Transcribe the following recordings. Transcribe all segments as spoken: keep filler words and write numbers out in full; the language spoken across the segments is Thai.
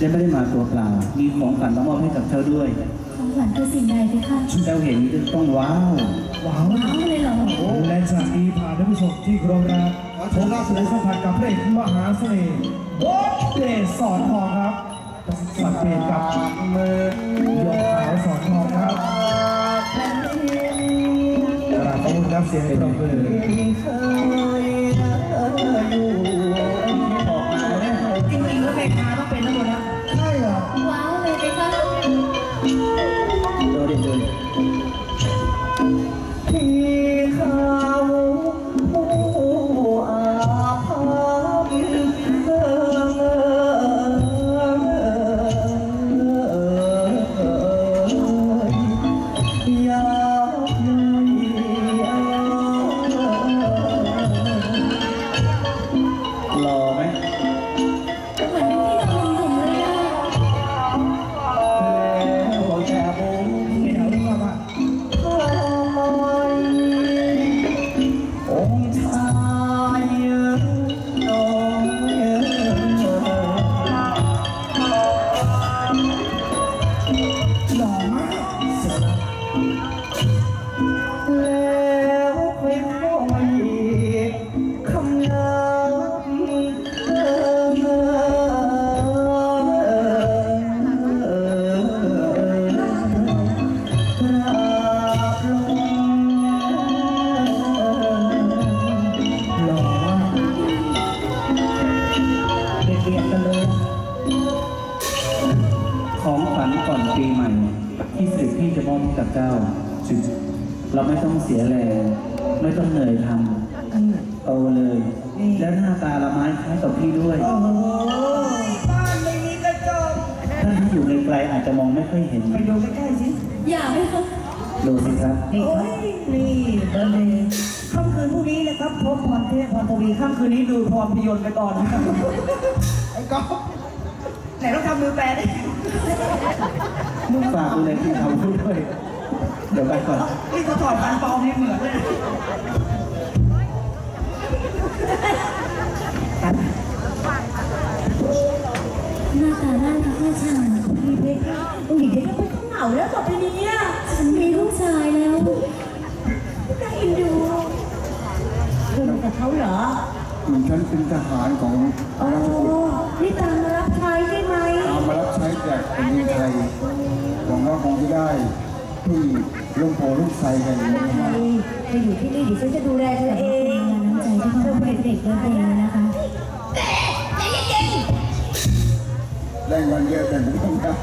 และไม่ได้มาตัวเปล่ามีของขวัญมามอบให้กับเจ้าด้วยของขวัญคือสิ่งใดพี่คะเจ้าเห็นต้องว้าวว้าวเลยเหรอและจากนี้พาท่านผู้ชมที่เคารพรักชมรับและสัมผัสกับพระเอกมหาเสน่ห์โบ๊ทเดชสอนทองครับสังเกตกับมือยกขาวสอนทองครับกราบขอบคุณครับเสียงปรบมือจริงๆแล้วเพลงมาต้องเป็นทั้งหมดนะใช่เหรอว้าวเลยพี่คะโดดเด่นเลยที่เขาอาภัพเออยากรอไหมเหมือนที่เราหนุ่มเลยอ่ะแล้วแกบุ้งไม่เอาดีกว่าป่ะองค์ชายน้องหล่อมากแล้วเป็นบ่อยคำน้ำเอของขวัญก่อนปีใหม่ที่สิบพี่จะมอบให้กับเจ้าเราไม่ต้องเสียแรงไม่ต้องเหนื่อยทำเอาเลยและหน้าตาละไม้คล้ายกับพี่ด้วยโอ้โหบ้านไม่มีกระจกท่านที่อยู่ไกลๆอาจจะมองไม่ค่อยเห็นไปดูใกล้ๆสิอยากไหมคะดูสิครับนี่ครับนี่เบอร์เลยค่ำคืนพรุ่งนี้นะครับพบพรเทพพรทวีค่ำคืนนี้ดูพรพยนต์ไปก่อนนะครับไอ้ก๊อฟไหนต้องทำมือแปรดิมึงฝากดูเลยที่ทำด้วยเดี๋ยวไปก่อนนี่เขาถอดฟันปลอมให้เหมือนเลยหน้าตาน่ารักน่าชังมีเพลงอุ้ยเด็กก็เป็นเหงาแล้วต่อไปนี้เนี่ยฉันมีลูกชายแล้วน่าเอ็นดูเธอกับเขาเหรอเหมือนฉันเป็นทหารของอ๋อนี่ตามมารับใช้ใช่ไหมตามมารับใช้จากแผ่นดินไทยหวังว่าคงจะได้ที่ลุงโผลุงไซกันอย่างนี้นะไปอยู่ที่นี่ดิฉันจะดูแลเธอเองน้ำใจที่พ่อเป็นเด็กเล็กๆนะคะได้เงินเยอะแต่ไม่ต้องการ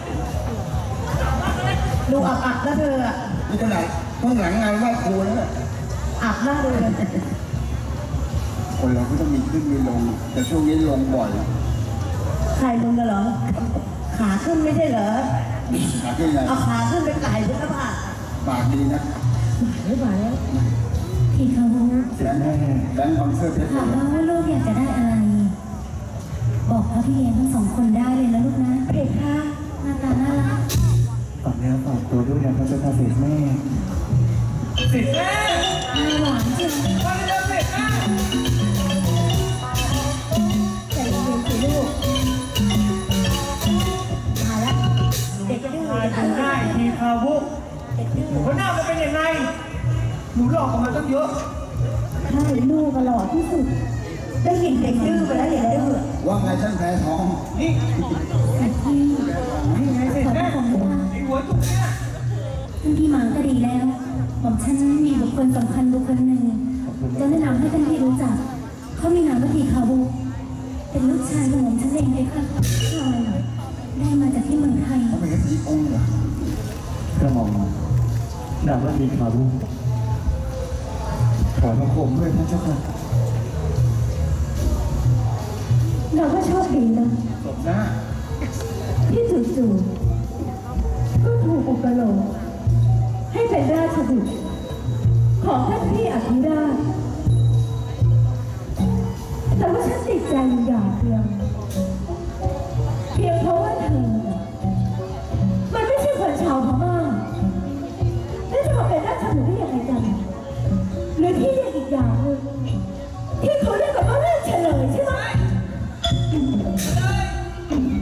ดูอับอับแล้วเธออ่ะนี่ขนาดข้างหลังงานไหว้ครูแล้วอับหน้าเลยคนเราก็ต้องมีขึ้นมีลงแต่ช่วงนี้ลงบ่อยใครมึงกันเหรอขาขึ้นไม่ใช่เหรอขาขึ้นไงเอาขาขึ้นเป็นไก่ด้วยนะป่ะปากดีนะไม่ไหวแล้วพี่เขาแบงค์แบงค์คอนเสิร์ตเพชรถามว่าลูกอยากจะได้อะไรบอกพ่อพี่เลี้ยงทั้งสองคนได้เลยนะลูกนะเพคะหน้าตาน่ารักฝากแล้วฝากตัวด้วยนะพระเจ้าเสด็จแม่เสด็จแม่หน้าหวานจริงพระเจ้าเสด็จแม่ใจเย็นสิลูกมาแล้วเด็กดื้อได้ทีคาวุเด็กดื้อหัวหน้ามันเป็นยังไงหนูหลอกกันมาตั้งเยอะใช่ลูกหล่อที่สุดได้เห็นเด็กดื้อไปแล้วเห็นดื้อว่าไงท่านแพ้ทองนี่นี่ไงเสร็จแม่ไอ้หัวจุกเนี่ยท่านพี่มาก็ดีแล้วผมฉันมีบุคคลสำคัญบุคคลหนึ่งจะแนะนำให้ท่านพี่รู้จักเขามีนามว่าทีคาบุเป็นลูกชายของผมฉันเองเลยค่ะได้มาจากที่เมืองไทยเขาเป็นทีองค์เหรอกระหม่อมนามว่าทีคาบุขอพระคมด้วยพระเจ้าค่ะเราก็โชคดีนะจบนะที่จู่ๆก็ถูกอุปโลกให้เป็นราชบุตรของท่านพี่อภิราชแต่ว่าฉันติดใจอย่างเดียวเพียงเพราะว่าเธอมันไม่ใช่คนชาวพม่าแล้วจะมาเป็นราชบุตรได้ยังไงกันหรือที่เรียกอีกอย่างหนึ่งที่เขาเรียกกันว่าราชเลยใช่ไหม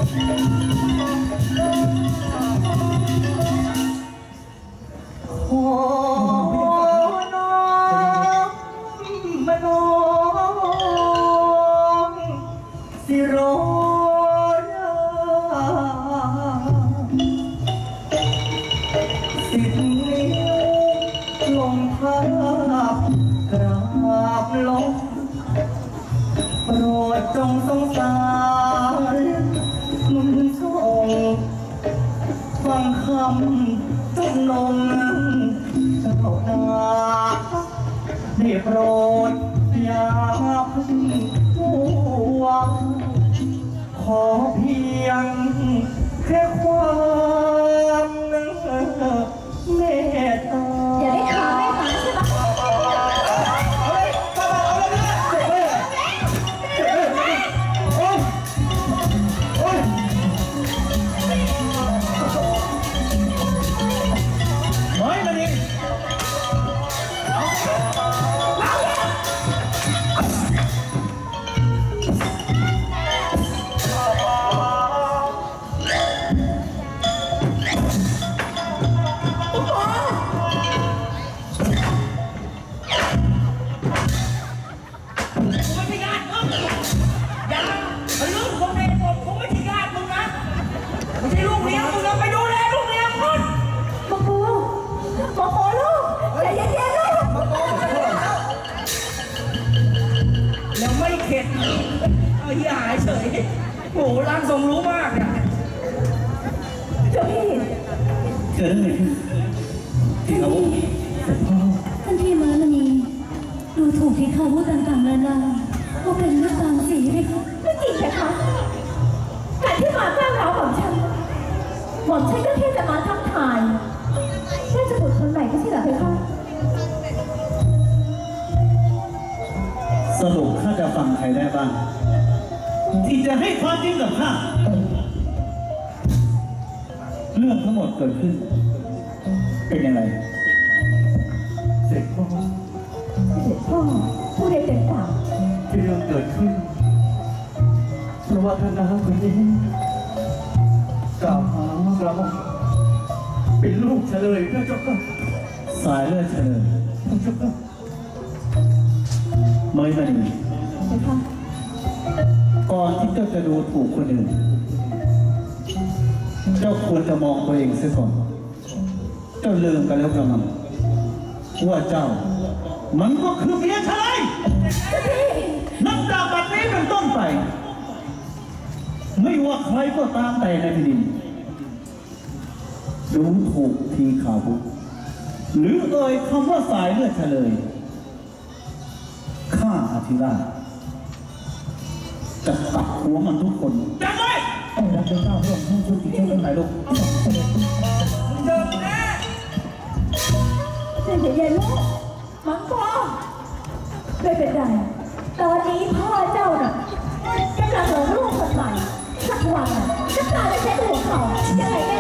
ขอน้อมมโนสิโรยาสิบนิ้วลงภาพกราบลงโปรดจงสงสารมุนทรงฟังคำจำนงเจ้านาได้โปรดอย่าเพึ่งห่วงขอเพียงแค่ความเมตตาอย่าได้ขาไม่หมาใช่ปะเฮ้ยป้าเอาเลยนะเจ็บเลยเจ็บเลยโอ้ยโอ้ยน้อยมาดิไม่ใช่ญาติมึงอย่ามันลูกของเด็กผมผมไม่ใช่ญาติมึงนะไม่ใช่ลูกเลี้ยงมึงนะไปดูแลลูกเลี้ยงมึงหมอปูหมอปูลูกใจเย็นๆลูกแล้วไม่เข็ดเอ้ยหายเฉยโหร่างทรงรู้มากอ่ะเจ้าพี่เกิดอะไรขึ้นที่เขาท่านพี่มารณีดูถูกที่เขาพูดต่างๆนานาว่าเป็นเรื่องบางสีเลยค่ะไม่จริงนะคะการที่มาก้าวร้าวของฉันหม่อมฉันก็แค่จะมาทักทายแค่จะบุตรคนใหม่ก็ใช่เหรอเพคะสรุปข้าจะฟังใครได้บ้างที่จะให้ความจริงกับข้าเรื่องทั้งหมดเกิดขึ้น เป็นยังไงเสร็จพ่อเด็กพ่อผู้ใดเป็นปากที่เรื่องเกิดขึ้นเพราะว่าท่านน้าคนนี้กล่าวหาว่าเราเป็นลูกเฉลยพระเจ้าค่ะสายเลือดเฉลยพระเจ้าค่ะเมยมณีเพคะก่อนที่เจ้าจะดูถูกคนอื่น เจ้าควรจะมองตัวเองเสียก่อน เจ้าลืมกันแล้วกระมังว่าเจ้า มันก็คือเมียชายนับจากบัดนี้เป็นต้นไป ไม่ว่าใครก็ตามแต่ในแผ่นดินดูถูกทีข่าวบุตรหรือเอ่ยคำว่าสายเลือดเฉลยข้าอาธิราชจะตัดหัวมันทุกคนจำไว้ต้องรับเป็นเจ้าพระองค์ท่านช่วยติดเจ้าทั้งหลายลูกเดินแน่ใจเย็นๆลูกมังกรไม่เป็นไรตอนนี้พ่อเจ้าน่ะกำลังหลงลูกคนใหม่สักวันน่ะจะกลายเป็นเจ้าหัวเขายังไงก็